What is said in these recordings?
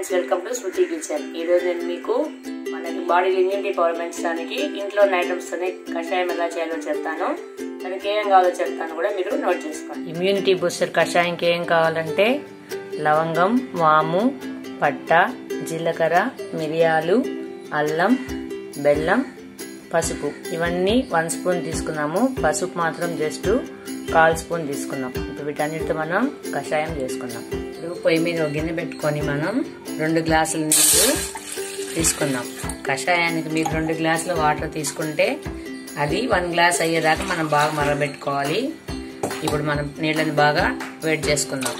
Friends, welcome to Smriti kitchen. ఈరోజు నేను మీకు మనకి బాడీ ఇమ్యూనిటీ పవర్ పెంచడానికి ఇంట్లో ఐటమ్స్ తోనే కషాయం ఎలా చేయాలో చెప్తాను. దానికి ఏం కావాలో చెప్తాను కూడా మీరు నోట్ చేసుకోండి. ఇమ్యూనిటీ బూస్టర్ కషాయంకి ఏం కావాలంటే లవంగం, వాము, పట్ట, జీలకర్ర, మిరియాలు, అల్లం, బెల్లం, పసుపు ఇవన్నీ 1 స్పూన్ తీసుకున్నాము. పసుపు మాత్రం జస్ట్ 1/4 స్పూన్ తీసుకున్నాం. ఇప్పుడు వీటన్నిటితో మనం కషాయం చేసుకుందాం. ఇప్పుడు పొయ్యి మీద ఒక గిన్నె పెట్టుకొని మనం 2 గ్లాసుల నీళ్ళు తీసుకుందాం. కషాయానికి మీరు 2 గ్లాసుల వాటర్ తీసుకుంటే అది 1 గ్లాస్ అయ్యేదాకా మనం బాగా మరగబెట్టుకోవాలి. ఇప్పుడు మనం నీళ్ళని బాగా వేడి చేసుకుందాం.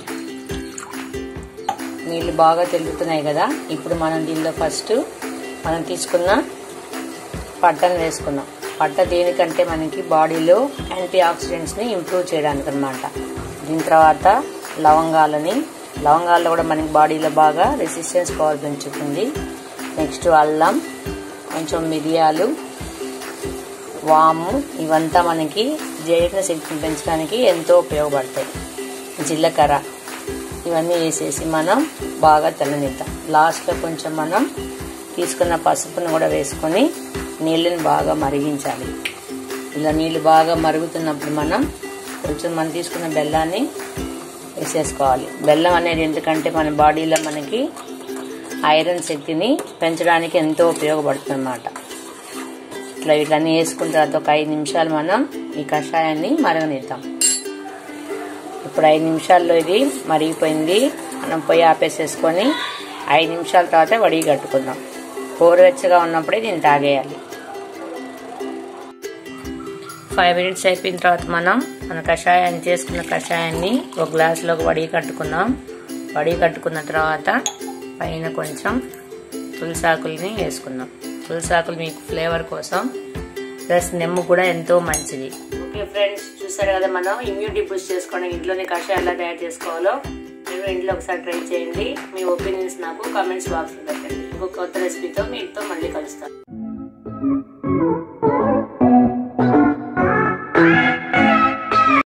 నీళ్ళు బాగా తెలుగుతున్నాయి కదా. ఇప్పుడు మనం దీనిలో ఫస్ట్ మనం తీసుకున్న పట్టను వేసుకుందాం. పట్ట దేనికంటే మనకి బాడీలో యాంటీ ఆక్సిడెంట్స్ని ఇంప్రూవ్ చేయడానికి అనమాట. దీని తర్వాత లవంగాల్లో కూడా మనకి బాడీలో బాగా రెసిస్టెన్స్ పవర్ పెంచుతుంది. నెక్స్ట్ అల్లం, కొంచెం మిరియాలు, వాము ఇవంతా మనకి జీర్ణ శక్తిని పెంచడానికి ఎంతో ఉపయోగపడతాయి. జీలకర్ర ఇవన్నీ వేసేసి మనం బాగా తెల్లనిద్దాం. లాస్ట్లో కొంచెం మనం తీసుకున్న పసుపును కూడా వేసుకొని నీళ్ళని బాగా మరిగించాలి. ఇలా నీళ్ళు బాగా మరుగుతున్నప్పుడు మనం తీసుకున్న బెల్లాన్ని వేసేసుకోవాలి. బెల్లం అనేది ఎందుకంటే మన బాడీలో మనకి ఐరన్ శక్తిని పెంచడానికి ఎంతో ఉపయోగపడుతుంది అన్నమాట. ఇట్లన్నీ వేసుకున్న తర్వాత ఒక 5 నిమిషాలు మనం ఈ కషాయాన్ని మరగనిద్దాం. ఇప్పుడు 5 నిమిషాల్లో ఇది మరిగిపోయింది. మనం పొయ్యి ఆపేసేసుకొని 5 నిమిషాల తర్వాత వడిగి కట్టుకుందాం. గోరువెచ్చగా ఉన్నప్పుడే దీన్ని తాగేయాలి. 5 మినిట్స్ అయిపోయిన తర్వాత మన కషాయాన్ని చేసుకున్న కషాయాన్ని ఒక గ్లాసులోకి వడిగి కట్టుకుందాం. వడిగి కట్టుకున్న తర్వాత పైన కొంచెం తులసాకుల్ని వేసుకుందాం. తులసాకులు మీకు ఫ్లేవర్ కోసం, ప్లస్ నెమ్ము కూడా ఎంతో మంచిది. ఓకే ఫ్రెండ్స్, చూసారు కదా మనం ఇమ్యూనిటీ బూస్ట్ చేసుకోవడానికి ఇంట్లోనే కషాయం ఎలా తయారు చేసుకోవాలో. మీరు ఇంట్లో ఒకసారి ట్రై చేయండి. మీ ఒపీనియన్స్ నాకు కామెంట్స్ బాక్స్లో పెట్టండి. ఇంకొక కొత్త రెసిపీతో మీతో మళ్ళీ కలుస్తాను.